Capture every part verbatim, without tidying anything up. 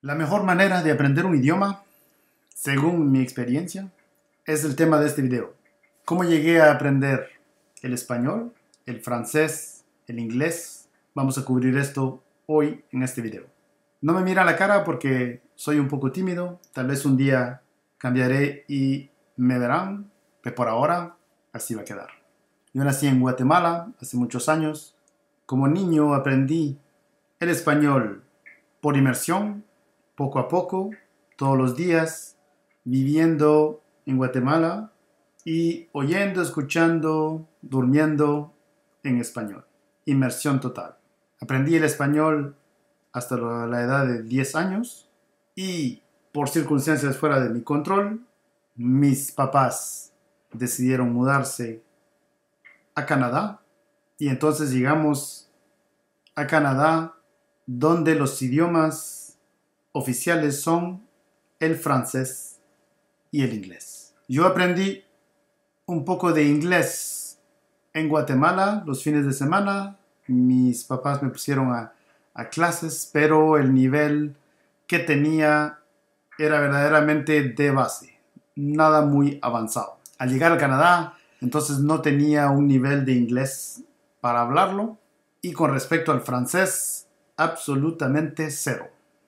La mejor manera de aprender un idioma, según mi experiencia, es el tema de este video. ¿Cómo llegué a aprender el español, el francés, el inglés? Vamos a cubrir esto hoy en este video. No me mira la cara porque soy un poco tímido. Tal vez un día cambiaré y me verán, pero por ahora así va a quedar. Yo nací en Guatemala hace muchos años. Como niño aprendí el español por inmersión, poco a poco, todos los días, viviendo en Guatemala y oyendo, escuchando, durmiendo en español. Inmersión total. Aprendí el español hasta la edad de diez años y por circunstancias fuera de mi control, mis papás decidieron mudarse a Canadá y entonces llegamos a Canadá, donde los idiomas oficiales son el francés y el inglés. Yo aprendí un poco de inglés en Guatemala los fines de semana. Mis papás me pusieron a, a clases, pero el nivel que tenía era verdaderamente de base, nada muy avanzado. Al llegar a Canadá, entonces no tenía un nivel de inglés para hablarlo, y con respecto al francés, absolutamente cero.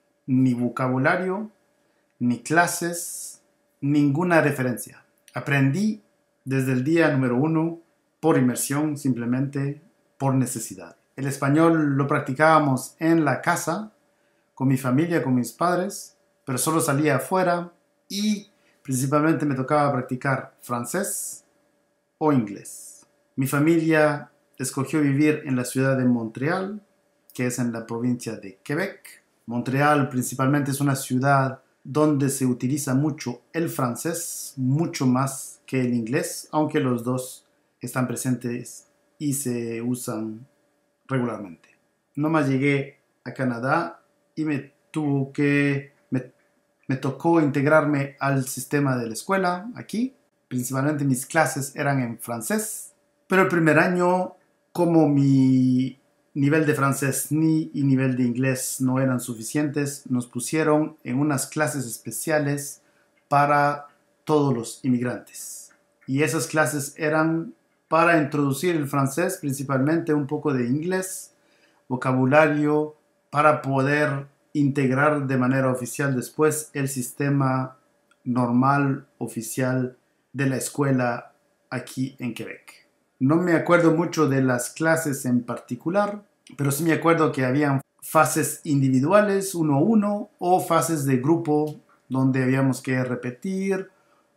Ni vocabulario, ni clases, ninguna referencia. Aprendí desde el día número uno por inmersión, simplemente por necesidad. El español lo practicábamos en la casa, con mi familia, con mis padres, pero solo salía afuera y principalmente me tocaba practicar francés o inglés. Mi familia escogió vivir en la ciudad de Montreal, que es en la provincia de Quebec. Montreal principalmente es una ciudad donde se utiliza mucho el francés, mucho más que el inglés, aunque los dos están presentes y se usan regularmente. Nomás llegué a Canadá y me tuvo que, me, me tocó integrarme al sistema de la escuela aquí. Principalmente mis clases eran en francés, pero el primer año, como mi nivel de francés ni y nivel de inglés no eran suficientes, nos pusieron en unas clases especiales para todos los inmigrantes. Y esas clases eran para introducir el francés, principalmente un poco de inglés, vocabulario, para poder integrar de manera oficial después el sistema normal, oficial de la escuela aquí en Quebec. No me acuerdo mucho de las clases en particular, pero sí me acuerdo que habían fases individuales, uno a uno, o fases de grupo donde habíamos que repetir,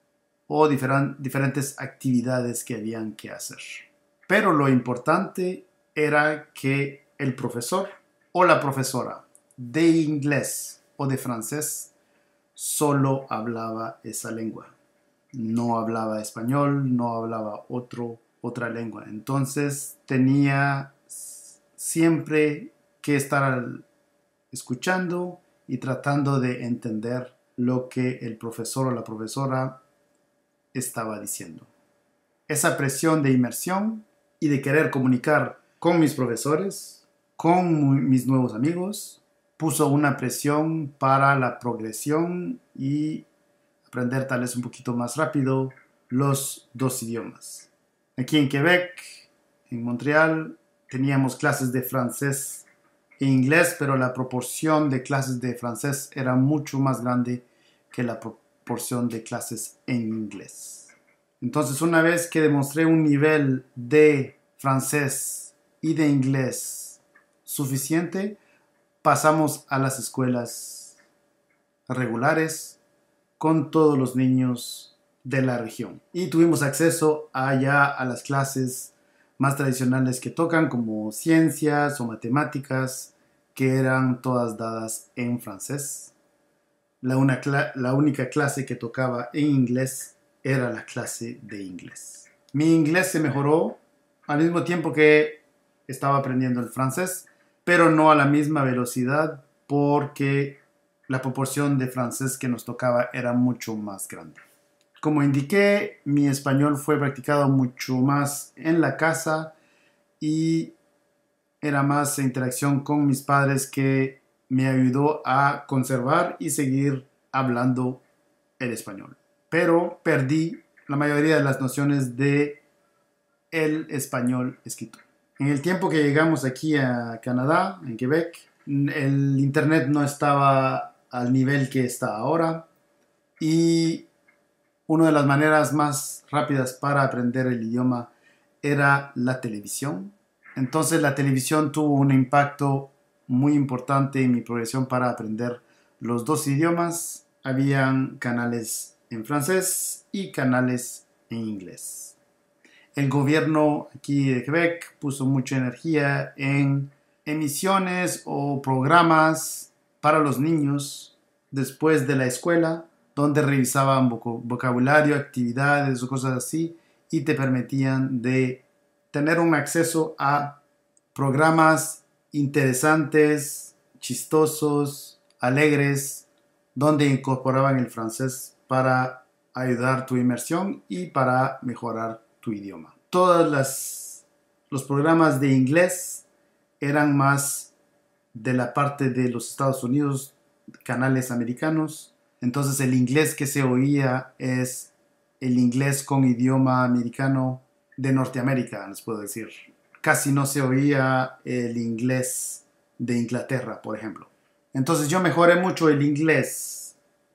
o diferan, diferentes actividades que habían que hacer. Pero lo importante era que el profesor o la profesora de inglés o de francés solo hablaba esa lengua. No hablaba español, no hablaba otro otra lengua. Entonces tenía siempre que estar escuchando y tratando de entender lo que el profesor o la profesora estaba diciendo. Esa presión de inmersión y de querer comunicar con mis profesores, con mis nuevos amigos, puso una presión para la progresión y aprender tal vez un poquito más rápido los dos idiomas. Aquí en Quebec, en Montreal, teníamos clases de francés e inglés, pero la proporción de clases de francés era mucho más grande que la proporción de clases en inglés. Entonces, una vez que demostré un nivel de francés y de inglés suficiente, pasamos a las escuelas regulares con todos los niños de la región y tuvimos acceso allá a las clases más tradicionales que tocan, como ciencias o matemáticas, que eran todas dadas en francés. La, una la única clase que tocaba en inglés era la clase de inglés. Mi inglés se mejoró al mismo tiempo que estaba aprendiendo el francés, pero no a la misma velocidad porque la proporción de francés que nos tocaba era mucho más grande. Como indiqué, mi español fue practicado mucho más en la casa y era más interacción con mis padres que me ayudó a conservar y seguir hablando el español. Pero perdí la mayoría de las nociones de el español escrito. En el tiempo que llegamos aquí a Canadá, en Quebec, el internet no estaba al nivel que está ahora y una de las maneras más rápidas para aprender el idioma era la televisión. Entonces la televisión tuvo un impacto muy importante en mi progresión para aprender los dos idiomas. Habían canales en francés y canales en inglés. El gobierno aquí de Quebec puso mucha energía en emisiones o programas para los niños después de la escuela, donde revisaban vocabulario, actividades o cosas así, y te permitían de tener un acceso a programas interesantes, chistosos, alegres, donde incorporaban el francés para ayudar tu inmersión y para mejorar tu idioma. Todos las, los programas de inglés eran más de la parte de los Estados Unidos, canales americanos. Entonces el inglés que se oía es el inglés con idioma americano de Norteamérica, les puedo decir. Casi no se oía el inglés de Inglaterra, por ejemplo. Entonces yo mejoré mucho el inglés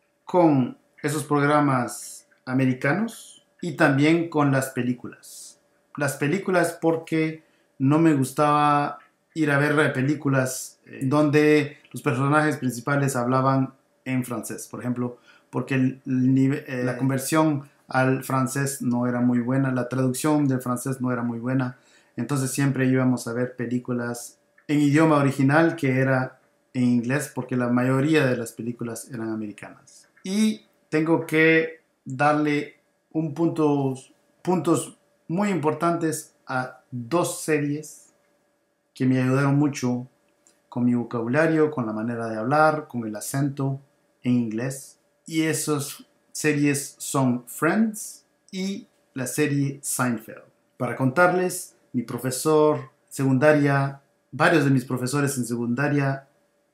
con esos programas americanos y también con las películas. Las películas porque no me gustaba ir a ver películas donde los personajes principales hablaban en francés, por ejemplo, porque el, el nivel, eh, la conversión al francés no era muy buena, la traducción del francés no era muy buena, entonces siempre íbamos a ver películas en idioma original que era en inglés porque la mayoría de las películas eran americanas. Y tengo que darle un punto, puntos muy importantes a dos series que me ayudaron mucho con mi vocabulario, con la manera de hablar, con el acento en inglés. Y esas series son Friends y la serie Seinfeld. Para contarles, mi profesor secundaria, varios de mis profesores en secundaria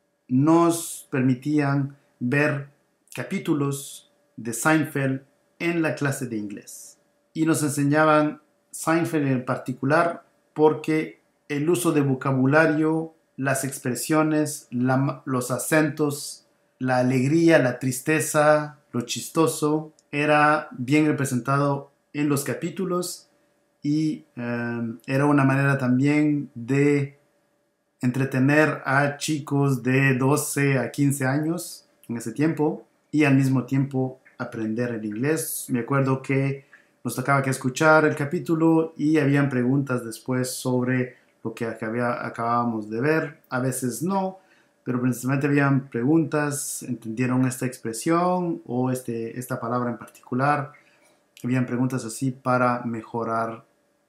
nos permitían ver capítulos de Seinfeld en la clase de inglés. Y nos enseñaban Seinfeld en particular porque el uso de vocabulario, las expresiones, la, los acentos, la alegría, la tristeza, lo chistoso, era bien representado en los capítulos y eh, era una manera también de entretener a chicos de doce a quince años en ese tiempo y al mismo tiempo aprender el inglés. Me acuerdo que nos tocaba que escuchar el capítulo y habían preguntas después sobre lo que acabábamos de ver. A veces no, pero principalmente habían preguntas, ¿entendieron esta expresión o este, esta palabra en particular? Habían preguntas así para mejorar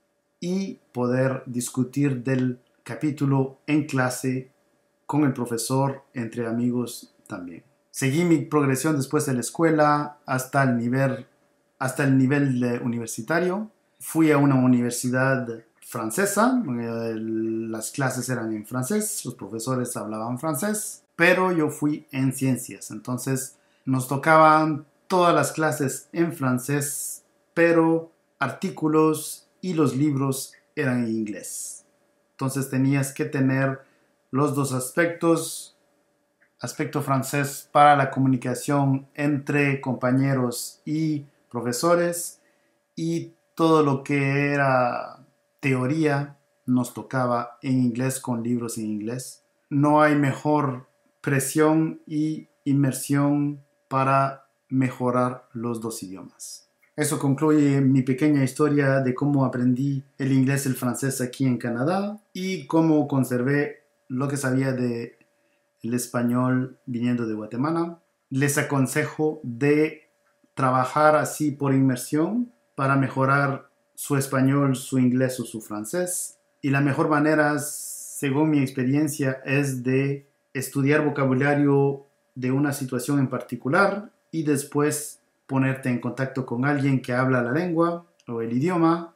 y poder discutir del capítulo en clase con el profesor, entre amigos también. Seguí mi progresión después de la escuela hasta el nivel, hasta el nivel eh, universitario. Fui a una universidad francesa, eh, las clases eran en francés, los profesores hablaban francés, pero yo fui en ciencias, entonces nos tocaban todas las clases en francés, pero artículos y los libros eran en inglés. Entonces tenías que tener los dos aspectos, aspecto francés para la comunicación entre compañeros y profesores, y todo lo que era teoría nos tocaba en inglés con libros en inglés. No hay mejor presión y inmersión para mejorar los dos idiomas. Eso concluye mi pequeña historia de cómo aprendí el inglés y el francés aquí en Canadá y cómo conservé lo que sabía de el español viniendo de Guatemala. Les aconsejo de trabajar así por inmersión para mejorar su español, su inglés o su francés. Y la mejor manera, según mi experiencia, es de estudiar vocabulario de una situación en particular y después ponerte en contacto con alguien que habla la lengua o el idioma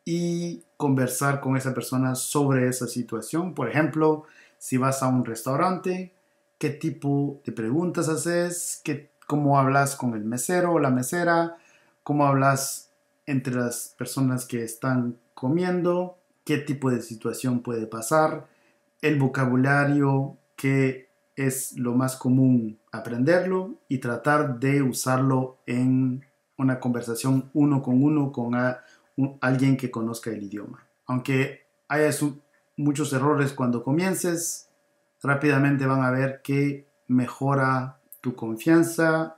y conversar con esa persona sobre esa situación. Por ejemplo, si vas a un restaurante qué tipo de preguntas haces, qué, cómo hablas con el mesero o la mesera, cómo hablas entre las personas que están comiendo, qué tipo de situación puede pasar, el vocabulario que es lo más común aprenderlo y tratar de usarlo en una conversación uno con uno con a, un, alguien que conozca el idioma. Aunque haya su, muchos errores cuando comiences, rápidamente van a ver que mejora tu confianza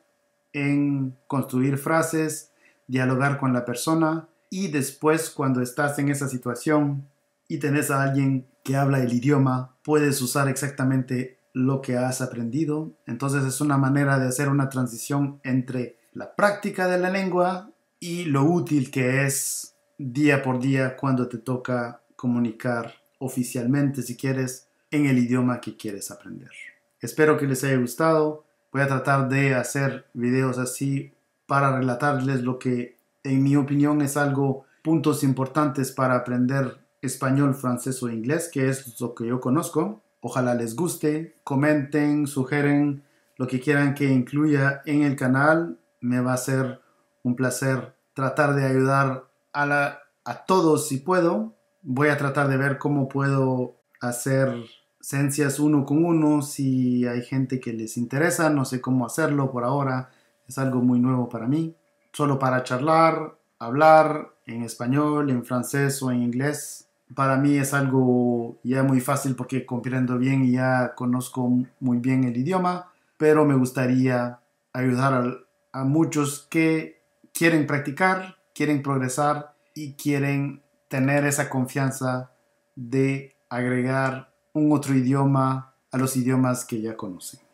en construir frases, dialogar con la persona y después cuando estás en esa situación y tenés a alguien que habla el idioma, puedes usar exactamente lo que has aprendido. Entonces es una manera de hacer una transición entre la práctica de la lengua y lo útil que es día por día cuando te toca comunicar oficialmente, si quieres, en el idioma que quieres aprender. Espero que les haya gustado. Voy a tratar de hacer videos así para relatarles lo que en mi opinión es algo, puntos importantes para aprender español, francés o inglés, que es lo que yo conozco. Ojalá les guste, comenten, sugeren lo que quieran que incluya en el canal. Me va a ser un placer tratar de ayudar a, la, a todos si puedo. Voy a tratar de ver cómo puedo hacer sesiones uno con uno si hay gente que les interesa. No sé cómo hacerlo por ahora. Es algo muy nuevo para mí. Solo para charlar, hablar en español, en francés o en inglés. Para mí es algo ya muy fácil porque comprendo bien y ya conozco muy bien el idioma, pero me gustaría ayudar a, a muchos que quieren practicar, quieren progresar y quieren tener esa confianza de agregar un otro idioma a los idiomas que ya conocen.